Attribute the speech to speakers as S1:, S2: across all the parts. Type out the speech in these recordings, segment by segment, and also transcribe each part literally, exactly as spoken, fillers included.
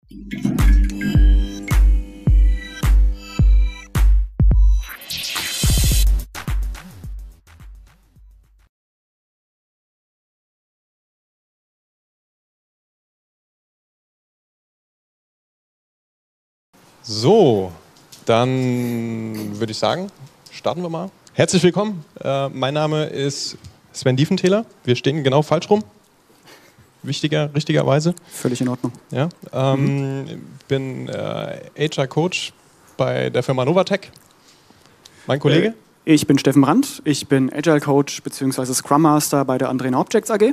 S1: So, dann würde ich sagen, starten wir mal. Herzlich willkommen, äh, mein Name ist Sven Diefenthaler. Wir stehen genau falsch rum, wichtiger, richtigerweise.
S2: Völlig in Ordnung.
S1: Ja, ähm, mhm. bin äh, H R-Coach bei der Firma Novatec. Mein Kollege?
S2: Äh, ich bin Steffen Brandt, ich bin Agile-Coach bzw. Scrum Master bei der Andrena Objects A G.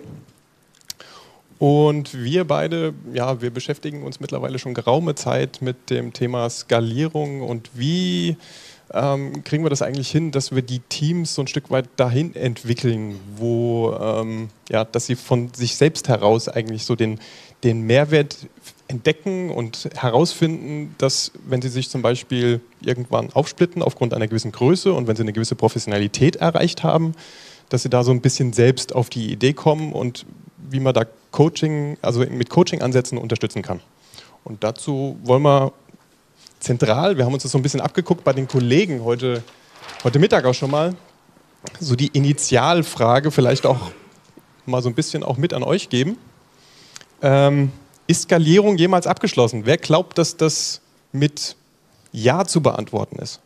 S1: Und wir beide, ja, wir beschäftigen uns mittlerweile schon geraume Zeit mit dem Thema Skalierung und wie ähm, kriegen wir das eigentlich hin, dass wir die Teams so ein Stück weit dahin entwickeln, wo, ähm, ja, dass sie von sich selbst heraus eigentlich so den, den Mehrwert entdecken und herausfinden, dass wenn sie sich zum Beispiel irgendwann aufsplitten aufgrund einer gewissen Größe und wenn sie eine gewisse Professionalität erreicht haben, dass sie da so ein bisschen selbst auf die Idee kommen und wie man da Coaching, also mit Coaching-Ansätzen unterstützen kann. Und dazu wollen wir zentral, wir haben uns das so ein bisschen abgeguckt bei den Kollegen heute, heute Mittag auch schon mal, so die Initialfrage vielleicht auch mal so ein bisschen auch mit an euch geben. Ähm, ist Skalierung jemals abgeschlossen? Wer glaubt, dass das mit Ja zu beantworten ist?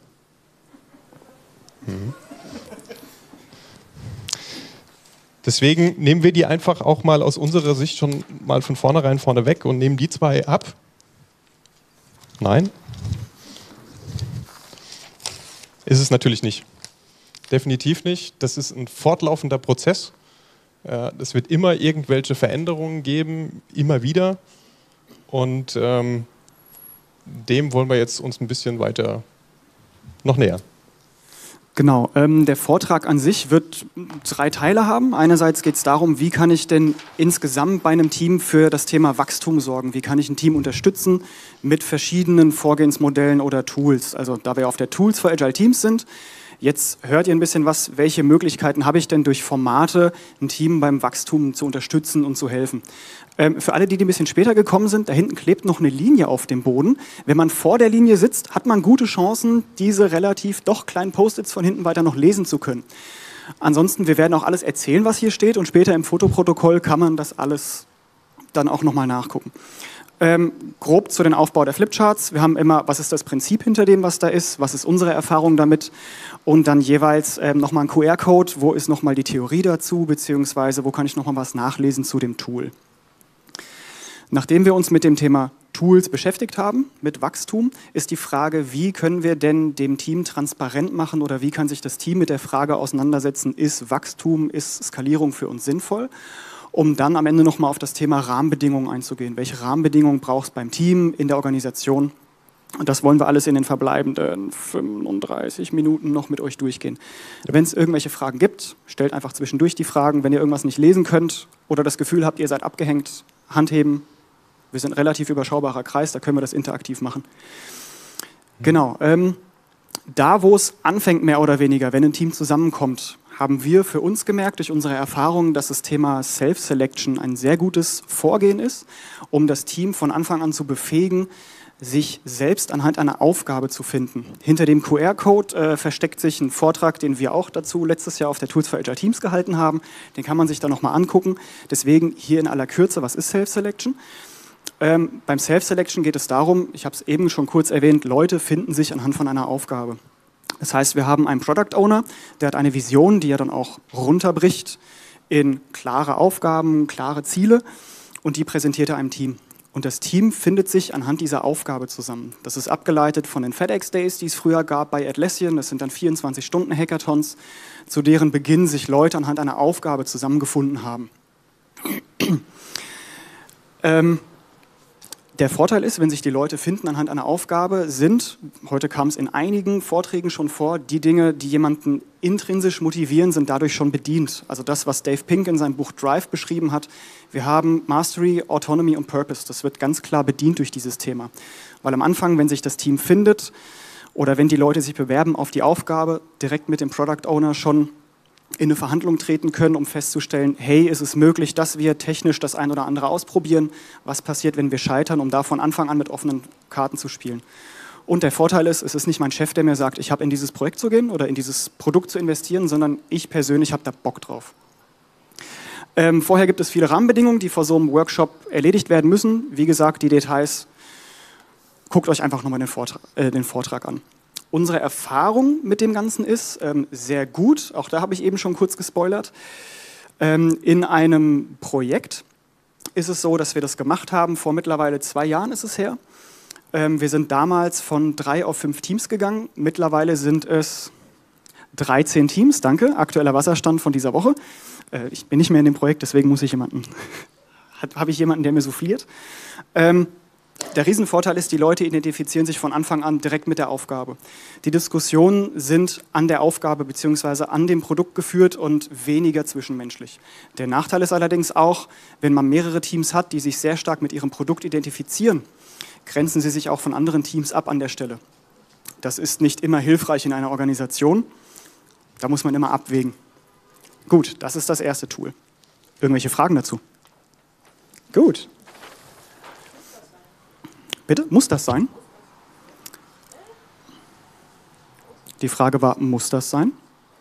S1: Mhm. Deswegen nehmen wir die einfach auch mal aus unserer Sicht schon mal von vornherein vorne weg und nehmen die zwei ab. Nein? Ist es natürlich nicht. Definitiv nicht. Das ist ein fortlaufender Prozess. Es wird immer irgendwelche Veränderungen geben, immer wieder. Und ähm, dem wollen wir jetzt uns ein bisschen weiter noch nähern.
S2: Genau, ähm, der Vortrag an sich wird drei Teile haben. Einerseits geht es darum, wie kann ich denn insgesamt bei einem Team für das Thema Wachstum sorgen? Wie kann ich ein Team unterstützen mit verschiedenen Vorgehensmodellen oder Tools? Also da wir auf der Tools für Agile Teams sind, jetzt hört ihr ein bisschen was, welche Möglichkeiten habe ich denn durch Formate, ein Team beim Wachstum zu unterstützen und zu helfen. Ähm, für alle, die, die ein bisschen später gekommen sind, da hinten klebt noch eine Linie auf dem Boden. Wenn man vor der Linie sitzt, hat man gute Chancen, diese relativ doch kleinen Post-its von hinten weiter noch lesen zu können. Ansonsten, wir werden auch alles erzählen, was hier steht und später im Fotoprotokoll kann man das alles dann auch nochmal nachgucken. Ähm, grob zu den Aufbau der Flipcharts. Wir haben immer, was ist das Prinzip hinter dem, was da ist, was ist unsere Erfahrung damit und dann jeweils ähm, nochmal ein Q R-Code, wo ist nochmal die Theorie dazu, beziehungsweise wo kann ich nochmal was nachlesen zu dem Tool. Nachdem wir uns mit dem Thema Tools beschäftigt haben, mit Wachstum, ist die Frage, wie können wir denn dem Team transparent machen oder wie kann sich das Team mit der Frage auseinandersetzen, ist Wachstum, ist Skalierung für uns sinnvoll? Um dann am Ende nochmal auf das Thema Rahmenbedingungen einzugehen. Welche Rahmenbedingungen braucht es beim Team, in der Organisation? Und das wollen wir alles in den verbleibenden fünfunddreißig Minuten noch mit euch durchgehen. Wenn es irgendwelche Fragen gibt, stellt einfach zwischendurch die Fragen. Wenn ihr irgendwas nicht lesen könnt oder das Gefühl habt, ihr seid abgehängt, Hand heben. Wir sind ein relativ überschaubarer Kreis, da können wir das interaktiv machen. Genau. Ähm, da, wo es anfängt, mehr oder weniger, wenn ein Team zusammenkommt, haben wir für uns gemerkt, durch unsere Erfahrungen, dass das Thema Self-Selection ein sehr gutes Vorgehen ist, um das Team von Anfang an zu befähigen, sich selbst anhand einer Aufgabe zu finden. Hinter dem Q R-Code äh, versteckt sich ein Vortrag, den wir auch dazu letztes Jahr auf der Tools for Agile Teams gehalten haben. Den kann man sich dann nochmal angucken. Deswegen hier in aller Kürze, was ist Self-Selection? Ähm, beim Self-Selection geht es darum, ich habe es eben schon kurz erwähnt, Leute finden sich anhand von einer Aufgabe. Das heißt, wir haben einen Product Owner, der hat eine Vision, die er dann auch runterbricht in klare Aufgaben, klare Ziele und die präsentiert er einem Team. Und das Team findet sich anhand dieser Aufgabe zusammen. Das ist abgeleitet von den FedEx Days, die es früher gab bei Atlassian. Das sind dann vierundzwanzig Stunden Hackathons, zu deren Beginn sich Leute anhand einer Aufgabe zusammengefunden haben. ähm, Der Vorteil ist, wenn sich die Leute finden anhand einer Aufgabe, sind, heute kam es in einigen Vorträgen schon vor, die Dinge, die jemanden intrinsisch motivieren, sind dadurch schon bedient. Also das, was Dave Pink in seinem Buch Drive beschrieben hat, wir haben Mastery, Autonomy und Purpose. Das wird ganz klar bedient durch dieses Thema. Weil am Anfang, wenn sich das Team findet oder wenn die Leute sich bewerben auf die Aufgabe, direkt mit dem Product Owner schon in eine Verhandlung treten können, um festzustellen, hey, ist es möglich, dass wir technisch das ein oder andere ausprobieren? Was passiert, wenn wir scheitern, um da von Anfang an mit offenen Karten zu spielen? Und der Vorteil ist, es ist nicht mein Chef, der mir sagt, ich habe in dieses Projekt zu gehen oder in dieses Produkt zu investieren, sondern ich persönlich habe da Bock drauf. Ähm, vorher gibt es viele Rahmenbedingungen, die vor so einem Workshop erledigt werden müssen. Wie gesagt, die Details, guckt euch einfach nochmal den Vortrag, äh, den Vortrag an. Unsere Erfahrung mit dem Ganzen ist ähm, sehr gut, auch da habe ich eben schon kurz gespoilert. Ähm, in einem Projekt ist es so, dass wir das gemacht haben, vor mittlerweile zwei Jahren ist es her. Ähm, wir sind damals von drei auf fünf Teams gegangen, mittlerweile sind es dreizehn Teams, danke, aktueller Wasserstand von dieser Woche. Äh, ich bin nicht mehr in dem Projekt, deswegen muss ich jemanden, habe ich jemanden, der mir souffliert. Ähm, Der Riesenvorteil ist, die Leute identifizieren sich von Anfang an direkt mit der Aufgabe. Die Diskussionen sind an der Aufgabe bzw. an dem Produkt geführt und weniger zwischenmenschlich. Der Nachteil ist allerdings auch, wenn man mehrere Teams hat, die sich sehr stark mit ihrem Produkt identifizieren, grenzen sie sich auch von anderen Teams ab an der Stelle. Das ist nicht immer hilfreich in einer Organisation. Da muss man immer abwägen. Gut, das ist das erste Tool. Irgendwelche Fragen dazu? Gut. Bitte? Muss das sein? Die Frage war, muss das sein?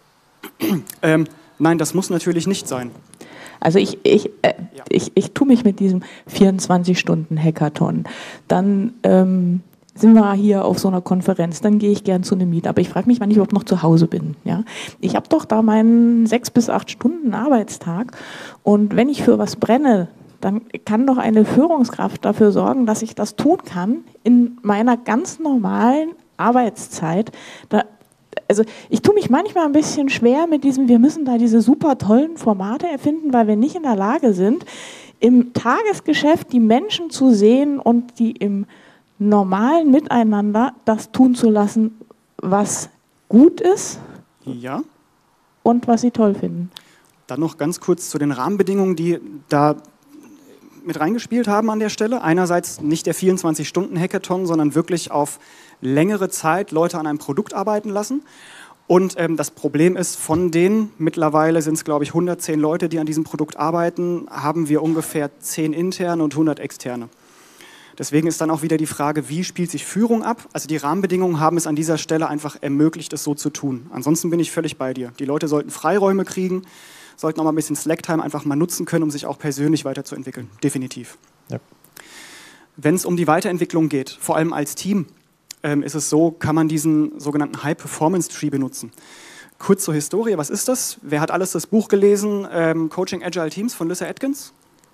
S2: ähm, nein, das muss natürlich nicht sein.
S3: Also ich, ich, äh,
S2: Ja.
S3: ich, ich tue mich mit diesem vierundzwanzig-Stunden-Hackathon. Dann ähm, sind wir hier auf so einer Konferenz, dann gehe ich gern zu einem Meet. Aber ich frage mich, wann ich überhaupt noch zu Hause bin. Ja? Ich habe doch da meinen sechs bis acht Stunden Arbeitstag und wenn ich für was brenne, dann kann doch eine Führungskraft dafür sorgen, dass ich das tun kann in meiner ganz normalen Arbeitszeit. Da, also ich tue mich manchmal ein bisschen schwer mit diesem, wir müssen da diese super tollen Formate erfinden, weil wir nicht in der Lage sind, im Tagesgeschäft die Menschen zu sehen und die im normalen Miteinander das tun zu lassen, was gut ist
S2: Ja.
S3: und was sie toll finden.
S2: Dann noch ganz kurz zu den Rahmenbedingungen, die da mit reingespielt haben an der Stelle. Einerseits nicht der vierundzwanzig-Stunden-Hackathon, sondern wirklich auf längere Zeit Leute an einem Produkt arbeiten lassen. Und ähm, das Problem ist, von denen, mittlerweile sind es glaube ich hundertzehn Leute, die an diesem Produkt arbeiten, haben wir ungefähr zehn interne und hundert externe. Deswegen ist dann auch wieder die Frage, wie spielt sich Führung ab? Also die Rahmenbedingungen haben es an dieser Stelle einfach ermöglicht, es so zu tun. Ansonsten bin ich völlig bei dir. Die Leute sollten Freiräume kriegen, sollten auch mal ein bisschen Slacktime einfach mal nutzen können, um sich auch persönlich weiterzuentwickeln. Definitiv.
S1: Ja.
S2: Wenn es um die Weiterentwicklung geht, vor allem als Team, ähm, ist es so, kann man diesen sogenannten High-Performance-Tree benutzen. Kurz zur Historie, was ist das? Wer hat alles das Buch gelesen, ähm, Coaching Agile Teams von Lyssa Atkins?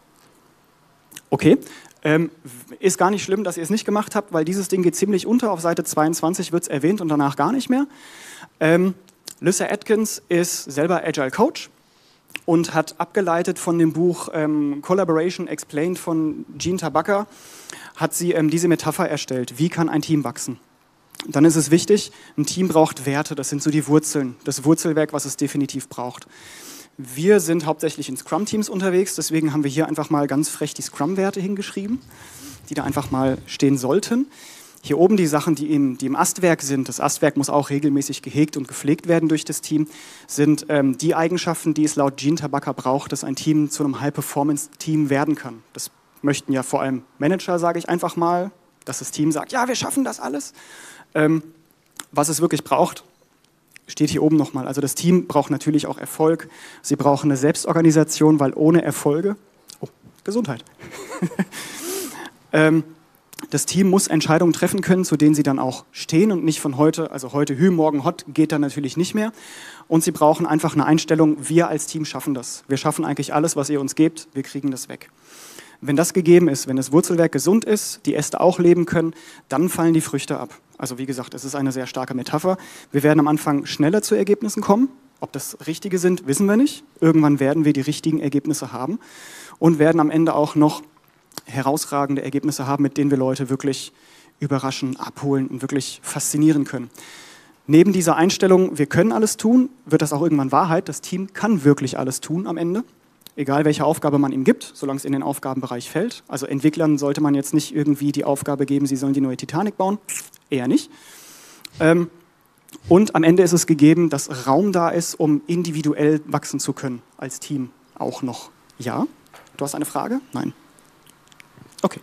S2: Okay, ähm, ist gar nicht schlimm, dass ihr es nicht gemacht habt, weil dieses Ding geht ziemlich unter. Auf Seite zweiundzwanzig wird es erwähnt und danach gar nicht mehr. Ähm, Lyssa Atkins ist selber Agile Coach und hat abgeleitet von dem Buch ähm, Collaboration Explained von Gene Tabaka, hat sie ähm, diese Metapher erstellt. Wie kann ein Team wachsen? Dann ist es wichtig, ein Team braucht Werte, das sind so die Wurzeln, das Wurzelwerk, was es definitiv braucht. Wir sind hauptsächlich in Scrum-Teams unterwegs, deswegen haben wir hier einfach mal ganz frech die Scrum-Werte hingeschrieben, die da einfach mal stehen sollten. Hier oben die Sachen, die im, die im Astwerk sind, das Astwerk muss auch regelmäßig gehegt und gepflegt werden durch das Team, sind ähm, die Eigenschaften, die es laut Gene Tabaka braucht, dass ein Team zu einem High-Performance-Team werden kann. Das möchten ja vor allem Manager, sage ich einfach mal, dass das Team sagt, ja, wir schaffen das alles. Ähm, was es wirklich braucht, steht hier oben nochmal. Also das Team braucht natürlich auch Erfolg. Sie brauchen eine Selbstorganisation, weil ohne Erfolge... Oh, Gesundheit. ähm, das Team muss Entscheidungen treffen können, zu denen sie dann auch stehen und nicht von heute, also heute Hü, morgen Hot, geht dann natürlich nicht mehr. Und sie brauchen einfach eine Einstellung, wir als Team schaffen das. Wir schaffen eigentlich alles, was ihr uns gebt, wir kriegen das weg. Wenn das gegeben ist, wenn das Wurzelwerk gesund ist, die Äste auch leben können, dann fallen die Früchte ab. Also wie gesagt, es ist eine sehr starke Metapher. Wir werden am Anfang schneller zu Ergebnissen kommen. Ob das richtige sind, wissen wir nicht. Irgendwann werden wir die richtigen Ergebnisse haben und werden am Ende auch noch herausragende Ergebnisse haben, mit denen wir Leute wirklich überraschen, abholen und wirklich faszinieren können. Neben dieser Einstellung, wir können alles tun, wird das auch irgendwann Wahrheit. Das Team kann wirklich alles tun am Ende. Egal welche Aufgabe man ihm gibt, solange es in den Aufgabenbereich fällt. Also Entwicklern sollte man jetzt nicht irgendwie die Aufgabe geben, sie sollen die neue Titanic bauen. Eher nicht. Ähm, Und am Ende ist es gegeben, dass Raum da ist, um individuell wachsen zu können, als Team auch noch. Ja? Du hast eine Frage? Nein. Okay.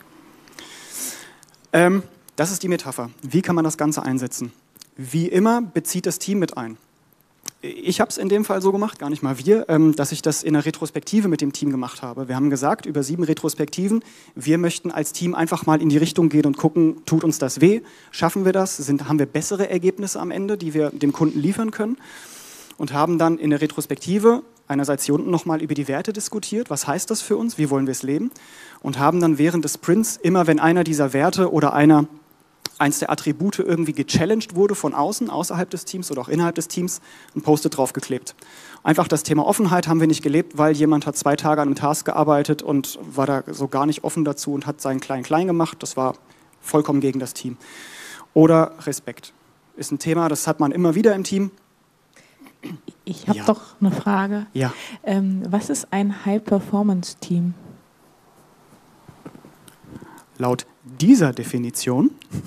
S2: Ähm, das ist die Metapher. Wie kann man das Ganze einsetzen? Wie immer bezieht das Team mit ein. Ich habe es in dem Fall so gemacht, gar nicht mal wir, ähm, dass ich das in der Retrospektive mit dem Team gemacht habe. Wir haben gesagt, über sieben Retrospektiven, wir möchten als Team einfach mal in die Richtung gehen und gucken, tut uns das weh? Schaffen wir das? Sind, haben wir bessere Ergebnisse am Ende, die wir dem Kunden liefern können? Und haben dann in der Retrospektive einerseits hier unten nochmal über die Werte diskutiert. Was heißt das für uns? Wie wollen wir es leben? Und haben dann während des Sprints, immer wenn einer dieser Werte oder einer eins der Attribute irgendwie gechallenged wurde von außen, außerhalb des Teams oder auch innerhalb des Teams, ein Post-it draufgeklebt. Einfach das Thema Offenheit haben wir nicht gelebt, weil jemand hat zwei Tage an einem Task gearbeitet und war da so gar nicht offen dazu und hat seinen Klein-Klein gemacht. Das war vollkommen gegen das Team. Oder Respekt. Ist ein Thema, das hat man immer wieder im Team.
S3: Ich habe
S2: Ja.
S3: doch eine Frage.
S2: Ja.
S3: Ähm, was ist ein High-Performance-Team?
S2: Laut dieser Definition,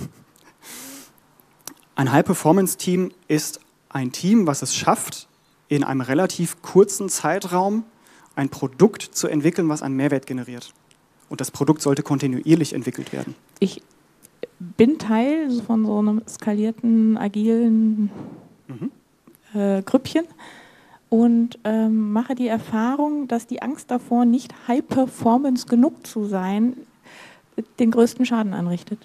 S2: ein High-Performance-Team ist ein Team, was es schafft, in einem relativ kurzen Zeitraum ein Produkt zu entwickeln, was einen Mehrwert generiert. Und das Produkt sollte kontinuierlich entwickelt werden.
S3: Ich bin Teil von so einem skalierten, agilen
S2: Mhm.
S3: äh, Grüppchen und ähm, mache die Erfahrung, dass die Angst davor, nicht High-Performance genug zu sein, den größten Schaden anrichtet.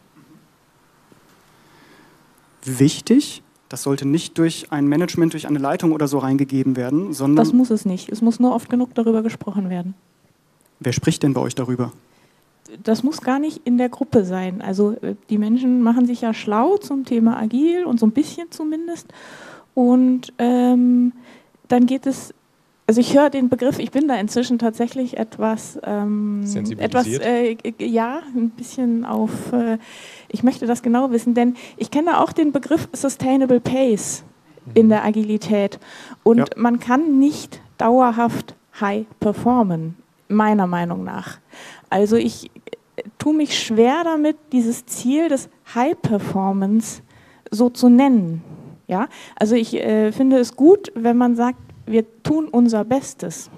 S2: Wichtig, das sollte nicht durch ein Management, durch eine Leitung oder so reingegeben werden, sondern...
S3: Das muss es nicht. Es muss nur oft genug darüber gesprochen werden.
S2: Wer spricht denn bei euch darüber?
S3: Das muss gar nicht in der Gruppe sein. Also äh, die Menschen machen sich ja schlau zum Thema Agil und so ein bisschen zumindest. Und ähm, dann geht es, also ich höre den Begriff, ich bin da inzwischen tatsächlich etwas, ähm, etwas äh, ja, ein bisschen auf, äh, ich möchte das genau wissen, denn ich kenne auch den Begriff Sustainable Pace in der Agilität. Und
S2: Ja.
S3: man kann nicht dauerhaft high performen, meiner Meinung nach. Also ich tue mich schwer damit, dieses Ziel des High Performance so zu nennen. Ja? Also ich äh, finde es gut, wenn man sagt, wir tun unser Bestes.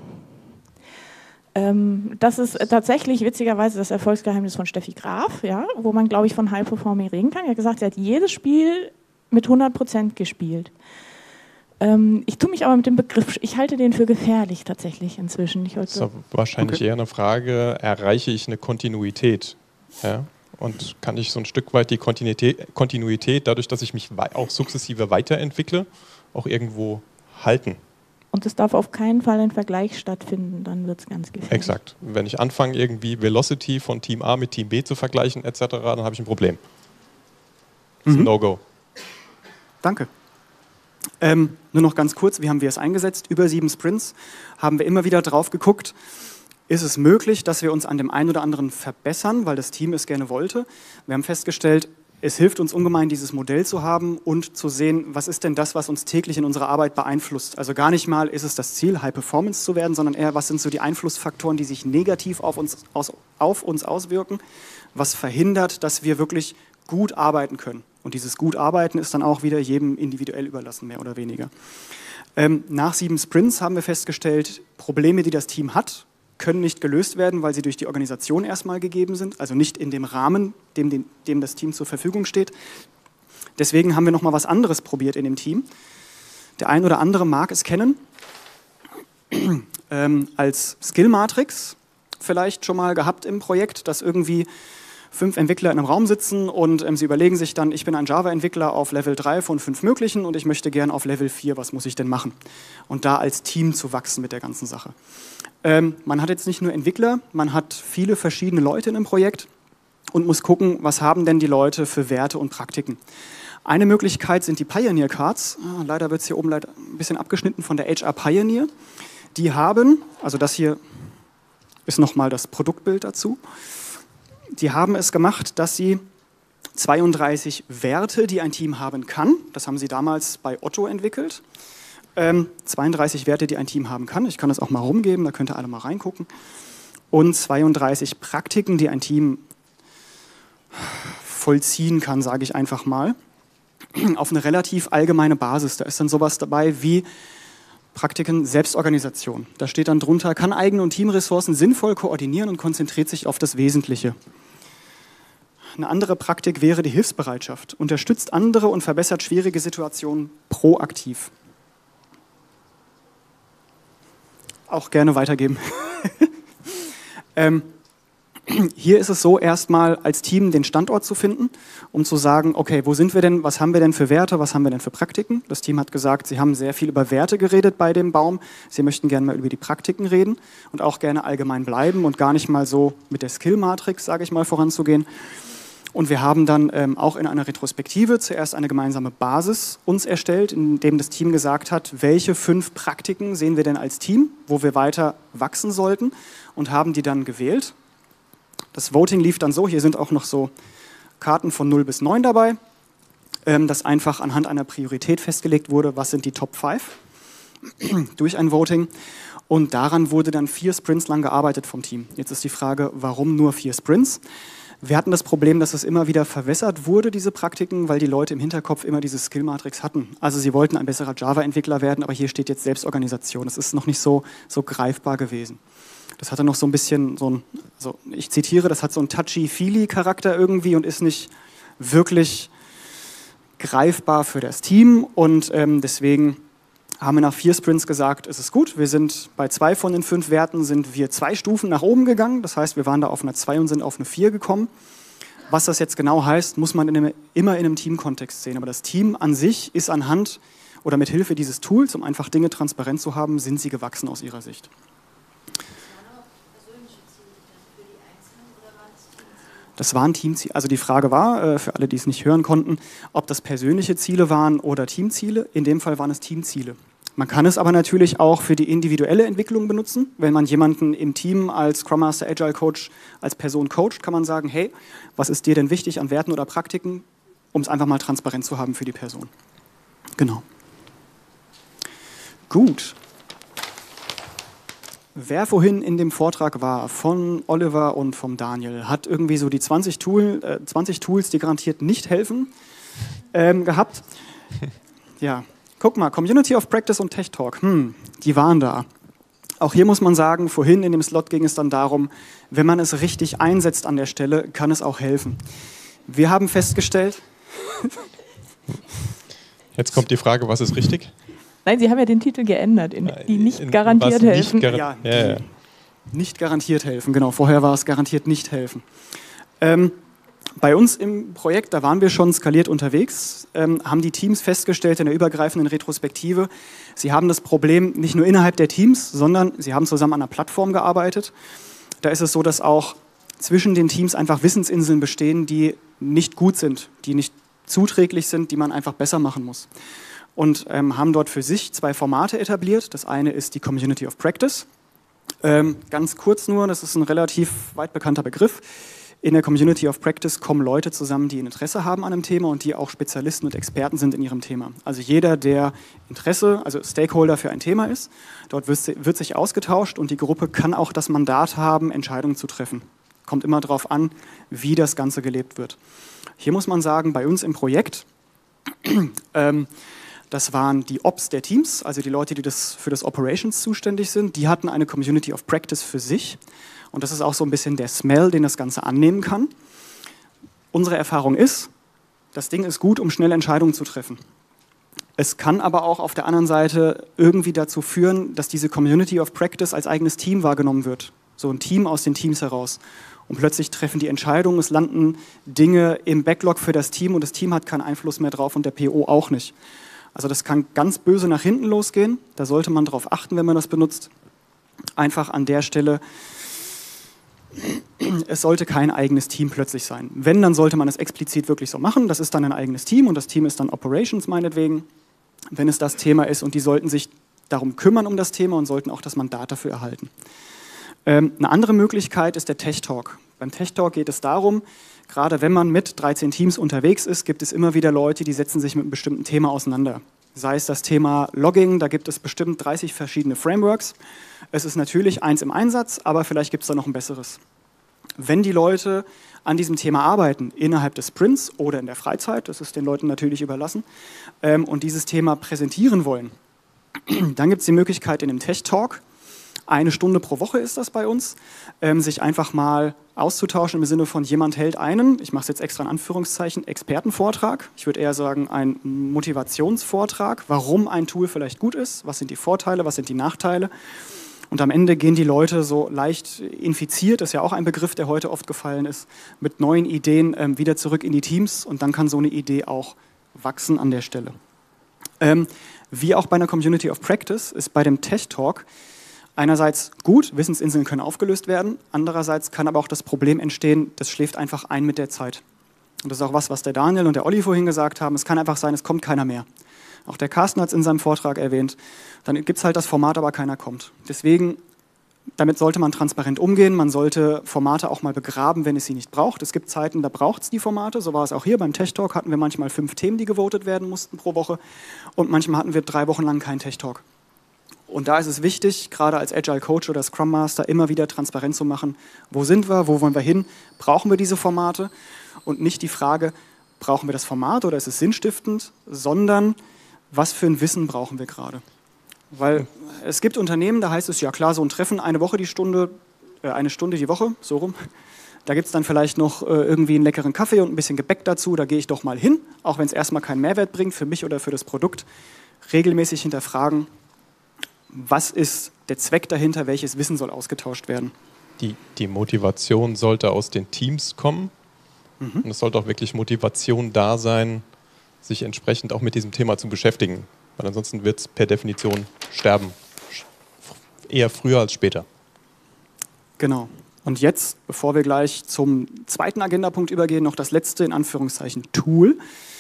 S3: Ähm, das ist tatsächlich witzigerweise das Erfolgsgeheimnis von Steffi Graf, ja, wo man, glaube ich, von High Performing reden kann. Er hat gesagt, sie hat jedes Spiel mit hundert Prozent gespielt. Ähm, ich tue mich aber mit dem Begriff, ich halte den für gefährlich tatsächlich inzwischen. Ich
S1: Das ist wahrscheinlich
S2: Okay.
S1: eher eine Frage, erreiche ich eine Kontinuität? Ja? Und kann ich so ein Stück weit die Kontinuität, Kontinuität dadurch, dass ich mich wei- auch sukzessive weiterentwickle, auch irgendwo halten?
S3: Und es darf auf keinen Fall ein Vergleich stattfinden, dann wird es ganz gefährlich.
S1: Exakt. Wenn ich anfange, irgendwie Velocity von Team A mit Team B zu vergleichen et cetera, dann habe ich ein Problem. Das ist ein
S2: Mhm.
S1: No-Go.
S2: Danke. Ähm, nur noch ganz kurz, wie haben wir es eingesetzt? Über sieben Sprints haben wir immer wieder drauf geguckt, ist es möglich, dass wir uns an dem einen oder anderen verbessern, weil das Team es gerne wollte. Wir haben festgestellt, es hilft uns ungemein, dieses Modell zu haben und zu sehen, was ist denn das, was uns täglich in unserer Arbeit beeinflusst. Also gar nicht mal ist es das Ziel, High Performance zu werden, sondern eher, was sind so die Einflussfaktoren, die sich negativ auf uns, aus, auf uns auswirken, was verhindert, dass wir wirklich gut arbeiten können. Und dieses gut arbeiten ist dann auch wieder jedem individuell überlassen, mehr oder weniger. Ähm, nach sieben Sprints haben wir festgestellt, Probleme, die das Team hat, können nicht gelöst werden, weil sie durch die Organisation erstmal gegeben sind, also nicht in dem Rahmen, dem, dem, dem das Team zur Verfügung steht. Deswegen haben wir noch mal was anderes probiert in dem Team. Der ein oder andere mag es kennen, ähm, als Skill-Matrix vielleicht schon mal gehabt im Projekt, dass irgendwie fünf Entwickler in einem Raum sitzen und ähm, sie überlegen sich dann, ich bin ein Java-Entwickler auf Level drei von fünf möglichen und ich möchte gern auf Level vier, was muss ich denn machen? Und da als Team zu wachsen mit der ganzen Sache. Ähm, man hat jetzt nicht nur Entwickler, man hat viele verschiedene Leute in einem Projekt und muss gucken, was haben denn die Leute für Werte und Praktiken. Eine Möglichkeit sind die Pioneer Cards. Ah, leider wird es hier oben leider ein bisschen abgeschnitten von der H R Pioneer. Die haben, also das hier ist nochmal das Produktbild dazu, die haben es gemacht, dass sie zweiunddreißig Werte, die ein Team haben kann, das haben sie damals bei Otto entwickelt, ähm, zweiunddreißig Werte, die ein Team haben kann, ich kann das auch mal rumgeben, da könnt ihr alle mal reingucken, und zweiunddreißig Praktiken, die ein Team vollziehen kann, sage ich einfach mal. auf eine relativ allgemeine Basis. Da ist dann sowas dabei wie Praktiken Selbstorganisation. Da steht dann drunter, kann eigene und Teamressourcen sinnvoll koordinieren und konzentriert sich auf das Wesentliche. Eine andere Praktik wäre die Hilfsbereitschaft. Unterstützt andere und verbessert schwierige Situationen proaktiv. Auch gerne weitergeben. ähm, Hier ist es so, erstmal als Team den Standort zu finden, um zu sagen, okay, wo sind wir denn, was haben wir denn für Werte, was haben wir denn für Praktiken? Das Team hat gesagt, sie haben sehr viel über Werte geredet bei dem Baum. Sie möchten gerne mal über die Praktiken reden und auch gerne allgemein bleiben und gar nicht mal so mit der Skill-Matrix, sage ich mal, voranzugehen. Und wir haben dann ähm, auch in einer Retrospektive zuerst eine gemeinsame Basis uns erstellt, in dem das Team gesagt hat, welche fünf Praktiken sehen wir denn als Team, wo wir weiter wachsen sollten, und haben die dann gewählt. Das Voting lief dann so, hier sind auch noch so Karten von null bis neun dabei, ähm, dass einfach anhand einer Priorität festgelegt wurde, was sind die Top fünf durch ein Voting. Und daran wurde dann vier Sprints lang gearbeitet vom Team. Jetzt ist die Frage, warum nur vier Sprints? Wir hatten das Problem, dass es immer wieder verwässert wurde, diese Praktiken, weil die Leute im Hinterkopf immer diese Skill-Matrix hatten. Also sie wollten ein besserer Java-Entwickler werden, aber hier steht jetzt Selbstorganisation. Das ist noch nicht so, so greifbar gewesen. Das hatte noch so ein bisschen so ein, also ich zitiere, das hat so einen touchy-feely-Charakter irgendwie und ist nicht wirklich greifbar für das Team. Und ähm, deswegen haben wir nach vier Sprints gesagt, es ist gut. Wir sind bei zwei von den fünf Werten sind wir zwei Stufen nach oben gegangen. Das heißt, wir waren da auf einer zwei und sind auf eine vier gekommen. Was das jetzt genau heißt, muss man in einem, immer in einem Teamkontext sehen. Aber das Team an sich ist anhand oder mit Hilfe dieses Tools, um einfach Dinge transparent zu haben, sind sie gewachsen aus ihrer Sicht. Das waren Teamziele. Also die Frage war, äh, für alle, die es nicht hören konnten, ob das persönliche Ziele waren oder Teamziele. In dem Fall waren es Teamziele. Man kann es aber natürlich auch für die individuelle Entwicklung benutzen. Wenn man jemanden im Team als Scrum Master, Agile Coach, als Person coacht, kann man sagen, hey, was ist dir denn wichtig an Werten oder Praktiken, um es einfach mal transparent zu haben für die Person. Genau. Gut. Wer vorhin in dem Vortrag war, von Oliver und vom Daniel, hat irgendwie so die zwanzig, Tool, äh, zwanzig Tools, die garantiert nicht helfen, ähm, gehabt. Ja, guck mal, Community of Practice und Tech Talk, hm, die waren da. Auch hier muss man sagen, vorhin in dem Slot ging es dann darum, wenn man es richtig einsetzt an der Stelle, kann es auch helfen. Wir haben festgestellt...
S1: Jetzt kommt die Frage, was ist richtig?
S3: Nein, Sie haben ja den Titel geändert, in, die nicht in, garantiert helfen.
S1: Nicht gar-
S2: ja,
S1: ja, ja.
S2: Nicht garantiert helfen, genau. Vorher war es garantiert nicht helfen. Ähm, bei uns im Projekt, da waren wir schon skaliert unterwegs, ähm, haben die Teams festgestellt in der übergreifenden Retrospektive, sie haben das Problem nicht nur innerhalb der Teams, sondern sie haben zusammen an einer Plattform gearbeitet. Da ist es so, dass auch zwischen den Teams einfach Wissensinseln bestehen, die nicht gut sind, die nicht zuträglich sind, die man einfach besser machen muss. Und ähm, haben dort für sich zwei Formate etabliert. Das eine ist die Community of Practice. Ähm, ganz kurz nur, das ist ein relativ weit bekannter Begriff. In der Community of Practice kommen Leute zusammen, die ein Interesse haben an einem Thema und die auch Spezialisten und Experten sind in ihrem Thema. Also jeder, der Interesse, also Stakeholder für ein Thema ist, dort wird, wird sich ausgetauscht und die Gruppe kann auch das Mandat haben, Entscheidungen zu treffen. Kommt immer darauf an, wie das Ganze gelebt wird. Hier muss man sagen, bei uns im Projekt, ähm, das waren die Ops der Teams, also die Leute, die das für das Operations zuständig sind. Die hatten eine Community of Practice für sich. Und das ist auch so ein bisschen der Smell, den das Ganze annehmen kann. Unsere Erfahrung ist, das Ding ist gut, um schnell Entscheidungen zu treffen. Es kann aber auch auf der anderen Seite irgendwie dazu führen, dass diese Community of Practice als eigenes Team wahrgenommen wird. So ein Team aus den Teams heraus. Und plötzlich treffen die Entscheidungen, es landen Dinge im Backlog für das Team und das Team hat keinen Einfluss mehr drauf und der P O auch nicht. Also das kann ganz böse nach hinten losgehen. Da sollte man darauf achten, wenn man das benutzt. Einfach an der Stelle, es sollte kein eigenes Team plötzlich sein. Wenn, dann sollte man es explizit wirklich so machen. Das ist dann ein eigenes Team und das Team ist dann Operations meinetwegen, wenn es das Thema ist. Und die sollten sich darum kümmern um das Thema und sollten auch das Mandat dafür erhalten. Ähm, eine andere Möglichkeit ist der Tech Talk. Beim Tech Talk geht es darum, gerade wenn man mit dreizehn Teams unterwegs ist, gibt es immer wieder Leute, die setzen sich mit einem bestimmten Thema auseinander. Sei es das Thema Logging, da gibt es bestimmt dreißig verschiedene Frameworks. Es ist natürlich eins im Einsatz, aber vielleicht gibt es da noch ein besseres. Wenn die Leute an diesem Thema arbeiten, innerhalb des Sprints oder in der Freizeit, das ist den Leuten natürlich überlassen, ähm, und dieses Thema präsentieren wollen, dann gibt es die Möglichkeit in dem Tech-Talk, eine Stunde pro Woche ist das bei uns, ähm, sich einfach mal auszutauschen im Sinne von, jemand hält einen, ich mache es jetzt extra in Anführungszeichen, Expertenvortrag. Ich würde eher sagen, ein Motivationsvortrag, warum ein Tool vielleicht gut ist, was sind die Vorteile, was sind die Nachteile. Und am Ende gehen die Leute so leicht infiziert, das ist ja auch ein Begriff, der heute oft gefallen ist, mit neuen Ideen ähm, wieder zurück in die Teams und dann kann so eine Idee auch wachsen an der Stelle. Ähm, wie auch bei einer Community of Practice ist bei dem Tech Talk einerseits gut, Wissensinseln können aufgelöst werden, andererseits kann aber auch das Problem entstehen, das schläft einfach ein mit der Zeit. Und das ist auch was, was der Daniel und der Olli vorhin gesagt haben, es kann einfach sein, es kommt keiner mehr. Auch der Carsten hat es in seinem Vortrag erwähnt. Dann gibt es halt das Format, aber keiner kommt. Deswegen, damit sollte man transparent umgehen. Man sollte Formate auch mal begraben, wenn es sie nicht braucht. Es gibt Zeiten, da braucht es die Formate. So war es auch hier. Beim Tech Talk hatten wir manchmal fünf Themen, die gewotet werden mussten pro Woche. Und manchmal hatten wir drei Wochen lang keinen Tech Talk. Und da ist es wichtig, gerade als Agile Coach oder Scrum Master, immer wieder transparent zu machen, wo sind wir, wo wollen wir hin, brauchen wir diese Formate? Und nicht die Frage, brauchen wir das Format oder ist es sinnstiftend, sondern was für ein Wissen brauchen wir gerade? Weil es gibt Unternehmen, da heißt es, ja klar, so ein Treffen, eine Woche die Stunde, äh, eine Stunde die Woche, so rum. Da gibt es dann vielleicht noch äh, irgendwie einen leckeren Kaffee und ein bisschen Gebäck dazu, da gehe ich doch mal hin, auch wenn es erstmal keinen Mehrwert bringt für mich oder für das Produkt. Regelmäßig hinterfragen, was ist der Zweck dahinter, welches Wissen soll ausgetauscht werden.
S1: Die, die Motivation sollte aus den Teams kommen mhm. und es sollte auch wirklich Motivation da sein, sich entsprechend auch mit diesem Thema zu beschäftigen. Weil ansonsten wird es per Definition sterben. Eher früher als später.
S2: Genau. Und jetzt, bevor wir gleich zum zweiten Agendapunkt übergehen, noch das letzte, in Anführungszeichen, Tool.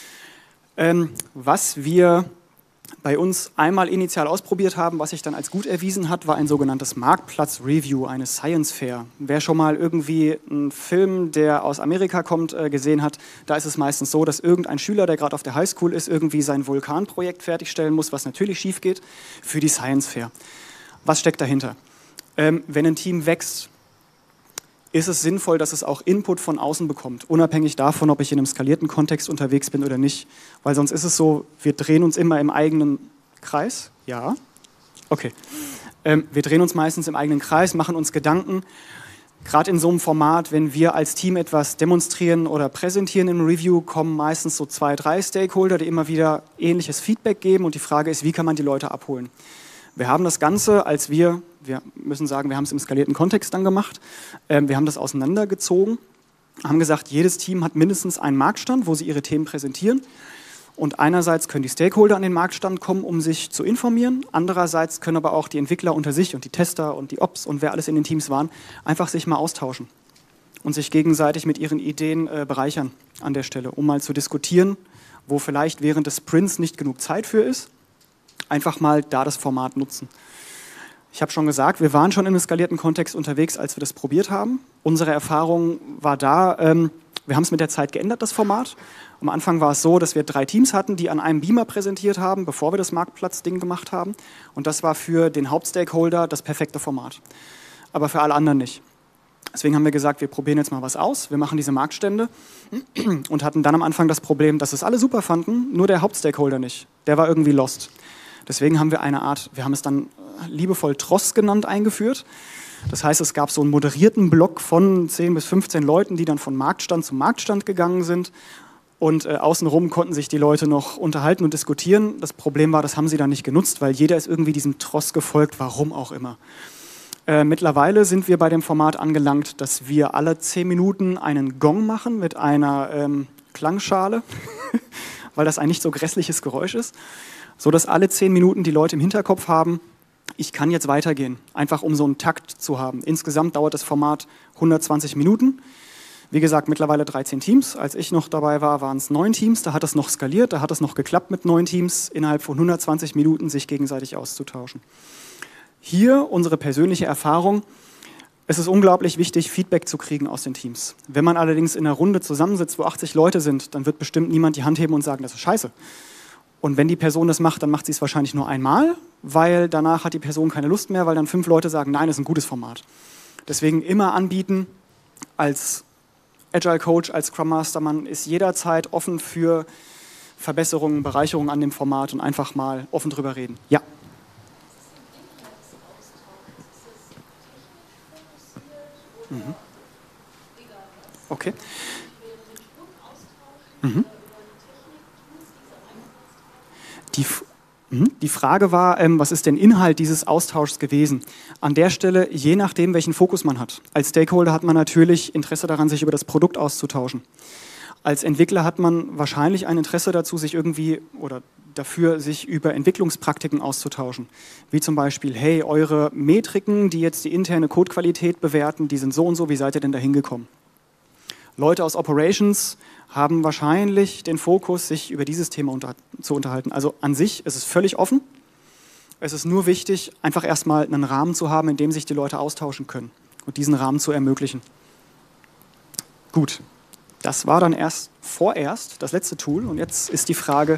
S2: Ähm, was wir bei uns einmal initial ausprobiert haben, was sich dann als gut erwiesen hat, war ein sogenanntes Marktplatz-Review, eine Science Fair. Wer schon mal irgendwie einen Film, der aus Amerika kommt, gesehen hat, da ist es meistens so, dass irgendein Schüler, der gerade auf der Highschool ist, irgendwie sein Vulkanprojekt fertigstellen muss, was natürlich schief geht, für die Science Fair. Was steckt dahinter? Ähm, wenn ein Team wächst, ist es sinnvoll, dass es auch Input von außen bekommt, unabhängig davon, ob ich in einem skalierten Kontext unterwegs bin oder nicht. Weil sonst ist es so, wir drehen uns immer im eigenen Kreis. Ja, okay. Ähm, wir drehen uns meistens im eigenen Kreis, machen uns Gedanken. Gerade in so einem Format, wenn wir als Team etwas demonstrieren oder präsentieren im Review, kommen meistens so zwei, drei Stakeholder, die immer wieder ähnliches Feedback geben. Und die Frage ist, wie kann man die Leute abholen? Wir haben das Ganze, als wir, wir müssen sagen, wir haben es im skalierten Kontext dann gemacht, äh, wir haben das auseinandergezogen, haben gesagt, jedes Team hat mindestens einen Marktstand, wo sie ihre Themen präsentieren. Und einerseits können die Stakeholder an den Marktstand kommen, um sich zu informieren, andererseits können aber auch die Entwickler unter sich und die Tester und die Ops und wer alles in den Teams waren, einfach sich mal austauschen und sich gegenseitig mit ihren Ideen äh, bereichern an der Stelle, um mal zu diskutieren, wo vielleicht während des Sprints nicht genug Zeit für ist. Einfach mal da das Format nutzen. Ich habe schon gesagt, wir waren schon in einem skalierten Kontext unterwegs, als wir das probiert haben. Unsere Erfahrung war da, ähm, wir haben es mit der Zeit geändert, das Format. Am Anfang war es so, dass wir drei Teams hatten, die an einem Beamer präsentiert haben, bevor wir das Marktplatz-Ding gemacht haben. Und das war für den Hauptstakeholder das perfekte Format. Aber für alle anderen nicht. Deswegen haben wir gesagt, wir probieren jetzt mal was aus, wir machen diese Marktstände und hatten dann am Anfang das Problem, dass es alle super fanden, nur der Hauptstakeholder nicht. Der war irgendwie lost. Deswegen haben wir eine Art, wir haben es dann liebevoll Tross genannt, eingeführt. Das heißt, es gab so einen moderierten Block von zehn bis fünfzehn Leuten, die dann von Marktstand zu Marktstand gegangen sind. Und äh, außenrum konnten sich die Leute noch unterhalten und diskutieren. Das Problem war, das haben sie dann nicht genutzt, weil jeder ist irgendwie diesem Tross gefolgt, warum auch immer. Äh, mittlerweile sind wir bei dem Format angelangt, dass wir alle zehn Minuten einen Gong machen mit einer ähm, Klangschale, weil das ein nicht so grässliches Geräusch ist. So dass alle zehn Minuten die Leute im Hinterkopf haben, ich kann jetzt weitergehen, einfach um so einen Takt zu haben. Insgesamt dauert das Format hundertzwanzig Minuten. Wie gesagt, mittlerweile dreizehn Teams. Als ich noch dabei war, waren es neun Teams. Da hat es noch skaliert, da hat es noch geklappt mit neun Teams, innerhalb von hundertzwanzig Minuten sich gegenseitig auszutauschen. Hier unsere persönliche Erfahrung. Es ist unglaublich wichtig, Feedback zu kriegen aus den Teams. Wenn man allerdings in einer Runde zusammensitzt, wo achtzig Leute sind, dann wird bestimmt niemand die Hand heben und sagen, das ist scheiße. Und wenn die Person das macht, dann macht sie es wahrscheinlich nur einmal, weil danach hat die Person keine Lust mehr, weil dann fünf Leute sagen, nein, das ist ein gutes Format. Deswegen immer anbieten, als Agile Coach, als Scrum Master, man ist jederzeit offen für Verbesserungen, Bereicherungen an dem Format und einfach mal offen drüber reden. Ja. Mhm. Okay. Mhm. Die, die Frage war, ähm, was ist denn Inhalt dieses Austauschs gewesen? An der Stelle, je nachdem, welchen Fokus man hat. Als Stakeholder hat man natürlich Interesse daran, sich über das Produkt auszutauschen. Als Entwickler hat man wahrscheinlich ein Interesse dazu, sich irgendwie oder dafür, sich über Entwicklungspraktiken auszutauschen. Wie zum Beispiel, hey, eure Metriken, die jetzt die interne Codequalität bewerten, die sind so und so, wie seid ihr denn da hingekommen? Leute aus Operations haben wahrscheinlich den Fokus, sich über dieses Thema unter, zu unterhalten. Also an sich ist es völlig offen. Es ist nur wichtig, einfach erstmal einen Rahmen zu haben, in dem sich die Leute austauschen können und diesen Rahmen zu ermöglichen. Gut, das war dann erst vorerst das letzte Tool und jetzt ist die Frage,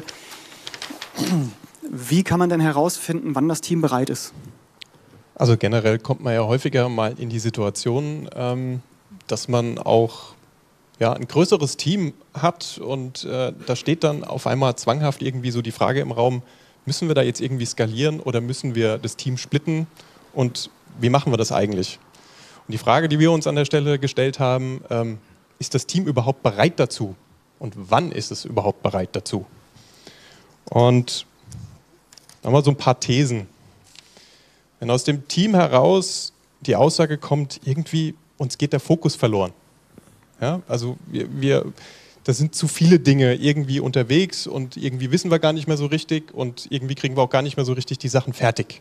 S2: wie kann man denn herausfinden, wann das Team bereit ist?
S1: Also generell kommt man ja häufiger mal in die Situation, ähm, dass man auch ja, ein größeres Team hat und äh, da steht dann auf einmal zwanghaft irgendwie so die Frage im Raum, müssen wir da jetzt irgendwie skalieren oder müssen wir das Team splitten und wie machen wir das eigentlich? Und die Frage, die wir uns an der Stelle gestellt haben, ähm, ist das Team überhaupt bereit dazu? Und wann ist es überhaupt bereit dazu? Und da haben wir so ein paar Thesen. Wenn aus dem Team heraus die Aussage kommt, irgendwie uns geht der Fokus verloren. Ja, also wir, wir, da sind zu viele Dinge irgendwie unterwegs und irgendwie wissen wir gar nicht mehr so richtig und irgendwie kriegen wir auch gar nicht mehr so richtig die Sachen fertig.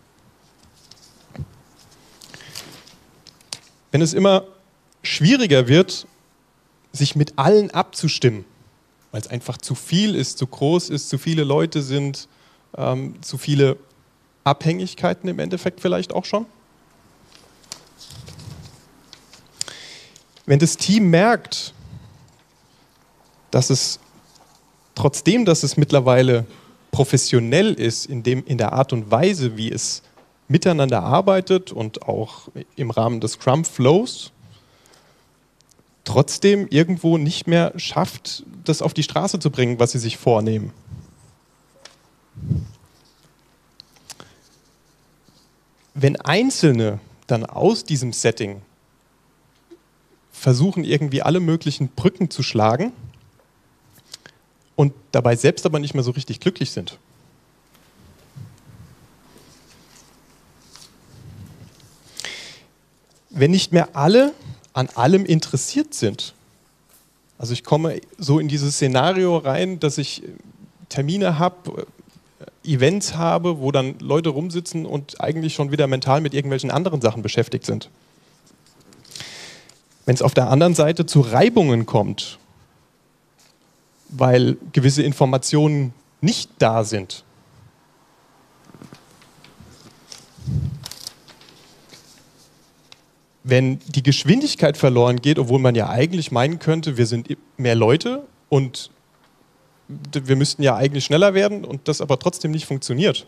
S1: Wenn es immer schwieriger wird, sich mit allen abzustimmen, weil es einfach zu viel ist, zu groß ist, zu viele Leute sind, ähm, zu viele Abhängigkeiten im Endeffekt vielleicht auch schon. Wenn das Team merkt, dass es trotzdem, dass es mittlerweile professionell ist in, dem, in der Art und Weise, wie es miteinander arbeitet und auch im Rahmen des Scrum-Flows, trotzdem irgendwo nicht mehr schafft, das auf die Straße zu bringen, was sie sich vornehmen. Wenn Einzelne dann aus diesem Setting versuchen, irgendwie alle möglichen Brücken zu schlagen und dabei selbst aber nicht mehr so richtig glücklich sind. Wenn nicht mehr alle an allem interessiert sind, also ich komme so in dieses Szenario rein, dass ich Termine habe, Events habe, wo dann Leute rumsitzen und eigentlich schon wieder mental mit irgendwelchen anderen Sachen beschäftigt sind. Wenn es auf der anderen Seite zu Reibungen kommt, weil gewisse Informationen nicht da sind, wenn die Geschwindigkeit verloren geht, obwohl man ja eigentlich meinen könnte, wir sind mehr Leute und wir müssten ja eigentlich schneller werden und das aber trotzdem nicht funktioniert.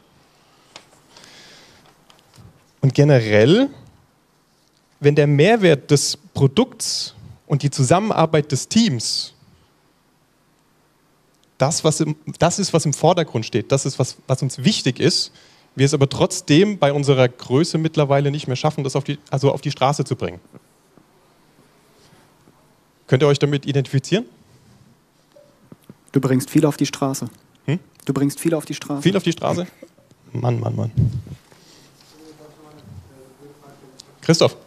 S1: Und generell, wenn der Mehrwert des Produkts und die Zusammenarbeit des Teams das, was im, das ist, was im Vordergrund steht, das ist, was, was uns wichtig ist, wir es aber trotzdem bei unserer Größe mittlerweile nicht mehr schaffen, das auf die, also auf die Straße zu bringen. Könnt ihr euch damit identifizieren?
S2: Du bringst viel auf die Straße.
S1: Hm?
S2: Du bringst viel auf die Straße.
S1: Viel auf die Straße? Mann, Mann, Mann. Christoph.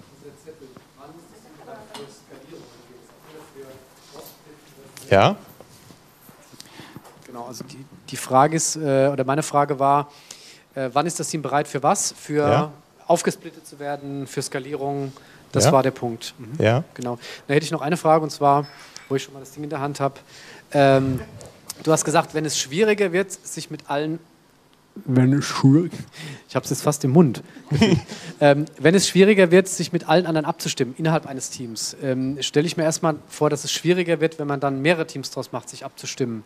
S1: Ja?
S4: Genau, also die, die Frage ist, äh, oder meine Frage war, äh, wann ist das Team bereit für was? Für
S1: ja.
S4: aufgesplittet zu werden, für Skalierung? Das
S1: ja.
S4: war der Punkt. Mhm.
S1: Ja.
S4: Genau. Da hätte ich noch eine Frage, und zwar, wo ich schon mal das Ding in der Hand habe. Ähm, du hast gesagt, wenn es schwieriger wird, sich mit allen... Wenn es schwierig... Ich habe es jetzt fast im Mund. ähm, wenn es schwieriger wird, sich mit allen anderen abzustimmen, innerhalb eines Teams, ähm, stelle ich mir erstmal vor, dass es schwieriger wird, wenn man dann mehrere Teams draus macht, sich abzustimmen.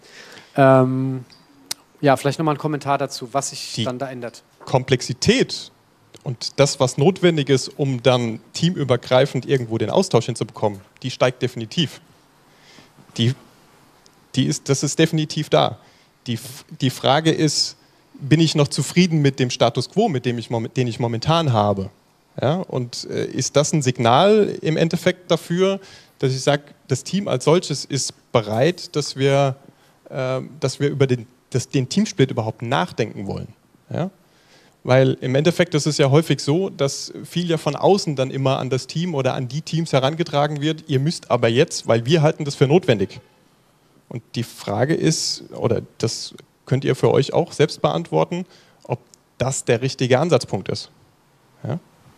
S4: Ähm, ja, vielleicht nochmal ein Kommentar dazu, was sich
S1: Die
S4: dann da ändert.
S1: Komplexität und das, was notwendig ist, um dann teamübergreifend irgendwo den Austausch hinzubekommen, die steigt definitiv. Die, die ist, das ist definitiv da. Die, die Frage ist, bin ich noch zufrieden mit dem Status quo, mit dem ich, den ich momentan habe? Ja, und äh, ist das ein Signal im Endeffekt dafür, dass ich sage, das Team als solches ist bereit, dass wir, äh, dass wir über den, das, den Teamsplit überhaupt nachdenken wollen? Ja? Weil im Endeffekt ist es ja häufig so, dass viel ja von außen dann immer an das Team oder an die Teams herangetragen wird, ihr müsst aber jetzt, weil wir halten das für notwendig. Und die Frage ist, oder das könnt ihr für euch auch selbst beantworten, ob das der richtige Ansatzpunkt ist. Ja?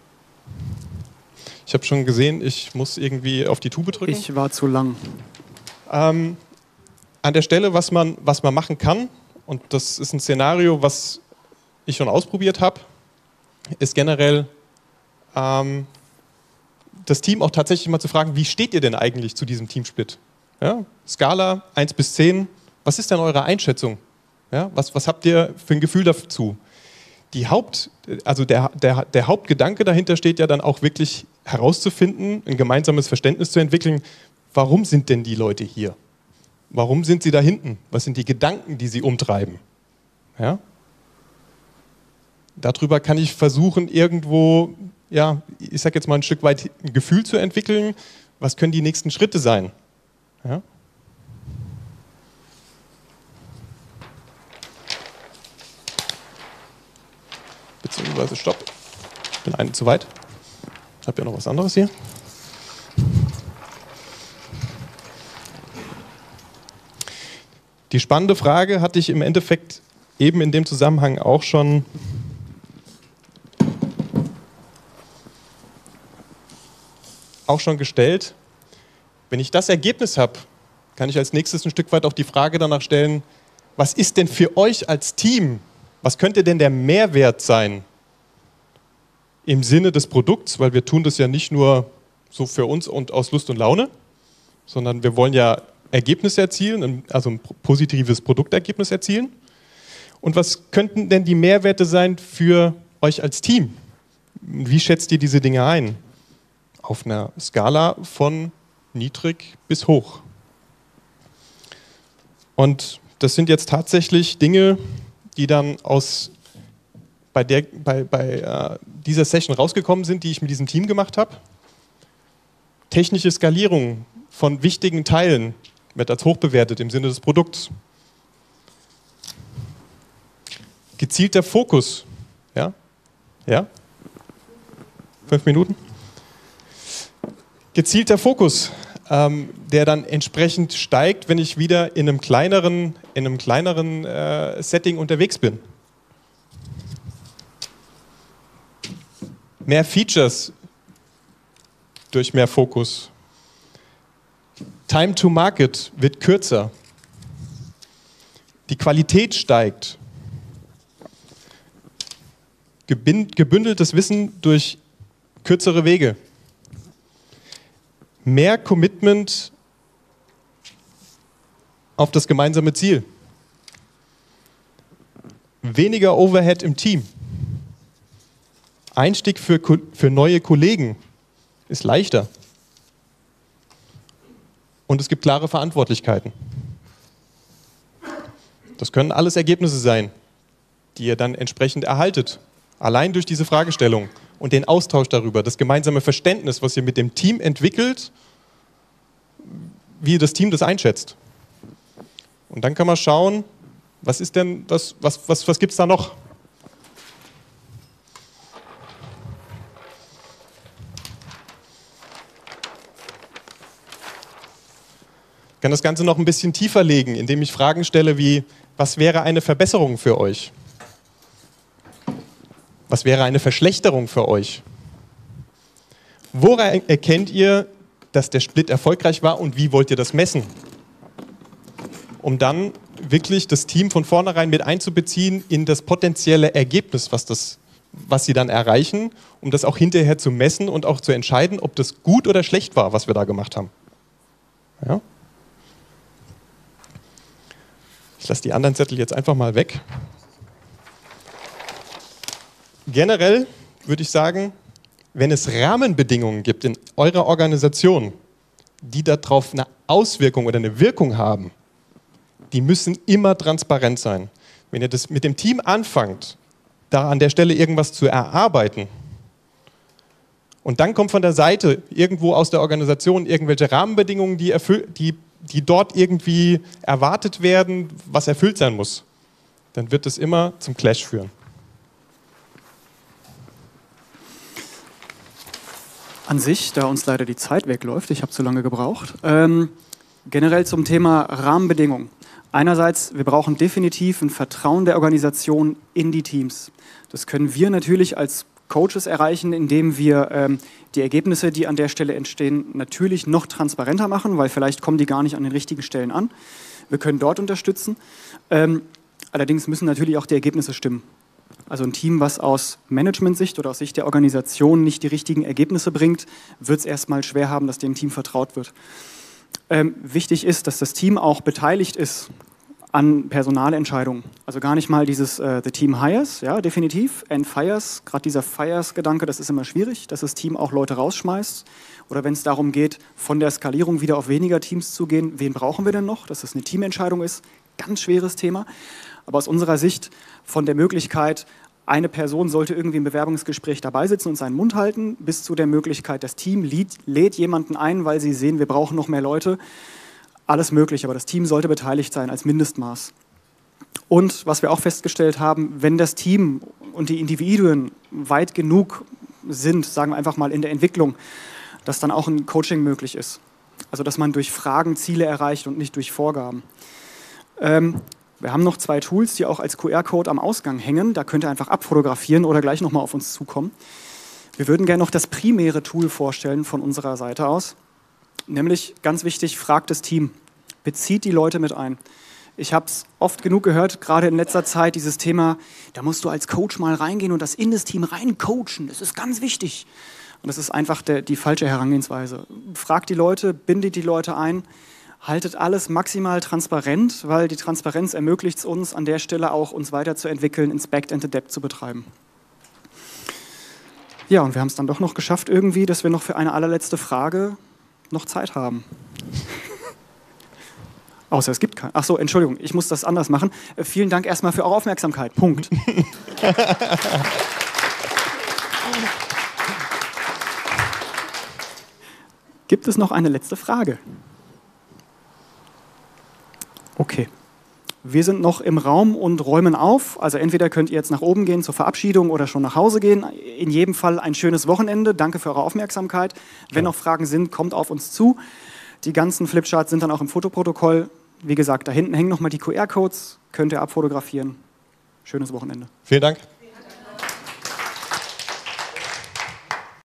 S1: Ich habe schon gesehen, ich muss irgendwie auf die Tube drücken.
S2: Ich war zu lang.
S1: Ähm, an der Stelle, was man, was man machen kann, und das ist ein Szenario, was ich schon ausprobiert habe, ist generell ähm, das Team auch tatsächlich mal zu fragen, wie steht ihr denn eigentlich zu diesem Teamsplit? Ja? Skala eins bis zehn, was ist denn eure Einschätzung? Ja? Was, was habt ihr für ein Gefühl dazu? Die Haupt, also der, der, der Hauptgedanke dahinter steht ja dann auch wirklich herauszufinden, ein gemeinsames Verständnis zu entwickeln, warum sind denn die Leute hier? Warum sind sie da hinten? Was sind die Gedanken, die sie umtreiben? Ja? Darüber kann ich versuchen, irgendwo, ja, ich sag jetzt mal ein Stück weit ein Gefühl zu entwickeln, was können die nächsten Schritte sein? Ja? Beziehungsweise, stopp, ich bin einen zu weit. Ich habe ja noch was anderes hier. Die spannende Frage hatte ich im Endeffekt eben in dem Zusammenhang auch schon auch schon gestellt. Wenn ich das Ergebnis habe, kann ich als nächstes ein Stück weit auch die Frage danach stellen, was ist denn für euch als Team, was könnte denn der Mehrwert sein im Sinne des Produkts, weil wir tun das ja nicht nur so für uns und aus Lust und Laune, sondern wir wollen ja Ergebnisse erzielen, also ein positives Produktergebnis erzielen. Und was könnten denn die Mehrwerte sein für euch als Team? Wie schätzt ihr diese Dinge ein? Auf einer Skala von niedrig bis hoch. Und das sind jetzt tatsächlich Dinge, die dann aus bei, der, bei, bei äh, dieser Session rausgekommen sind, die ich mit diesem Team gemacht habe. Technische Skalierung von wichtigen Teilen wird als hoch bewertet im Sinne des Produkts. Gezielter Fokus. Ja? Ja? Fünf Minuten? Gezielter Fokus, ähm, der dann entsprechend steigt, wenn ich wieder in einem kleineren, in einem kleineren äh, Setting unterwegs bin. Mehr Features durch mehr Fokus. Time to Market wird kürzer. Die Qualität steigt. Gebündeltes Wissen durch kürzere Wege. Mehr Commitment auf das gemeinsame Ziel. Weniger Overhead im Team. Einstieg für, für neue Kollegen ist leichter. Und es gibt klare Verantwortlichkeiten. Das können alles Ergebnisse sein, die ihr dann entsprechend erhaltet. Allein durch diese Fragestellung und den Austausch darüber, das gemeinsame Verständnis, was ihr mit dem Team entwickelt, wie das Team das einschätzt. Und dann kann man schauen, was ist denn, was, was, was, was gibt es da noch? Ich kann das Ganze noch ein bisschen tiefer legen, indem ich Fragen stelle wie, was wäre eine Verbesserung für euch? Was wäre eine Verschlechterung für euch? Woran erkennt ihr, dass der Split erfolgreich war und wie wollt ihr das messen? Um dann wirklich das Team von vornherein mit einzubeziehen in das potenzielle Ergebnis, was, das, was sie dann erreichen, um das auch hinterher zu messen und auch zu entscheiden, ob das gut oder schlecht war, was wir da gemacht haben. Ja? Ich lasse die anderen Zettel jetzt einfach mal weg. Generell würde ich sagen, wenn es Rahmenbedingungen gibt in eurer Organisation, die darauf eine Auswirkung oder eine Wirkung haben, die müssen immer transparent sein. Wenn ihr das mit dem Team anfangt, da an der Stelle irgendwas zu erarbeiten, und dann kommt von der Seite irgendwo aus der Organisation irgendwelche Rahmenbedingungen, die, erfüll- die, die dort irgendwie erwartet werden, was erfüllt sein muss, dann wird es immer zum Clash führen.
S2: An sich, da uns leider die Zeit wegläuft, ich habe zu lange gebraucht, ähm, generell zum Thema Rahmenbedingungen. Einerseits, wir brauchen definitiv ein Vertrauen der Organisation in die Teams. Das können wir natürlich als Coaches erreichen, indem wir ähm, die Ergebnisse, die an der Stelle entstehen, natürlich noch transparenter machen, weil vielleicht kommen die gar nicht an den richtigen Stellen an. Wir können dort unterstützen. Ähm, allerdings müssen natürlich auch die Ergebnisse stimmen. Also ein Team, was aus Management-Sicht oder aus Sicht der Organisation nicht die richtigen Ergebnisse bringt, wird es erstmal schwer haben, dass dem Team vertraut wird. Ähm, wichtig ist, dass das Team auch beteiligt ist an Personalentscheidungen. Also gar nicht mal dieses äh, The Team hires, ja, definitiv, and fires. Gerade dieser Fires-Gedanke, das ist immer schwierig, dass das Team auch Leute rausschmeißt. Oder wenn es darum geht, von der Skalierung wieder auf weniger Teams zu gehen, wen brauchen wir denn noch? Dass das eine Teamentscheidung ist, ganz schweres Thema. Aber aus unserer Sicht von der Möglichkeit, eine Person sollte irgendwie im Bewerbungsgespräch dabei sitzen und seinen Mund halten, bis zu der Möglichkeit, das Team lädt, lädt jemanden ein, weil sie sehen, wir brauchen noch mehr Leute. Alles möglich, aber das Team sollte beteiligt sein als Mindestmaß. Und was wir auch festgestellt haben, wenn das Team und die Individuen weit genug sind, sagen wir einfach mal in der Entwicklung, dass dann auch ein Coaching möglich ist. Also dass man durch Fragen Ziele erreicht und nicht durch Vorgaben. Ähm, wir haben noch zwei Tools, die auch als Q R-Code am Ausgang hängen. Da könnt ihr einfach abfotografieren oder gleich nochmal auf uns zukommen. Wir würden gerne noch das primäre Tool vorstellen von unserer Seite aus. Nämlich, ganz wichtig, fragt das Team. Bezieht die Leute mit ein. Ich habe es oft genug gehört, gerade in letzter Zeit, dieses Thema, da musst du als Coach mal reingehen und das in das Team reincoachen. Das ist ganz wichtig. Und das ist einfach der, die falsche Herangehensweise. Fragt die Leute, bindet die Leute ein, haltet alles maximal transparent, weil die Transparenz ermöglicht es uns, an der Stelle auch uns weiterzuentwickeln, Inspect and Adapt zu betreiben. Ja, und wir haben es dann doch noch geschafft irgendwie, dass wir noch für eine allerletzte Frage noch Zeit haben. Außer es gibt keine. Ach so, Entschuldigung, ich muss das anders machen. Äh, vielen Dank erstmal für eure Aufmerksamkeit. Punkt. Gibt es noch eine letzte Frage? Okay. Wir sind noch im Raum und räumen auf. Also entweder könnt ihr jetzt nach oben gehen zur Verabschiedung oder schon nach Hause gehen. In jedem Fall ein schönes Wochenende. Danke für eure Aufmerksamkeit. Wenn noch Fragen sind, kommt auf uns zu. Die ganzen Flipcharts sind dann auch im Fotoprotokoll. Wie gesagt, da hinten hängen nochmal die Q R-Codes. Könnt ihr abfotografieren. Schönes Wochenende.
S1: Vielen Dank.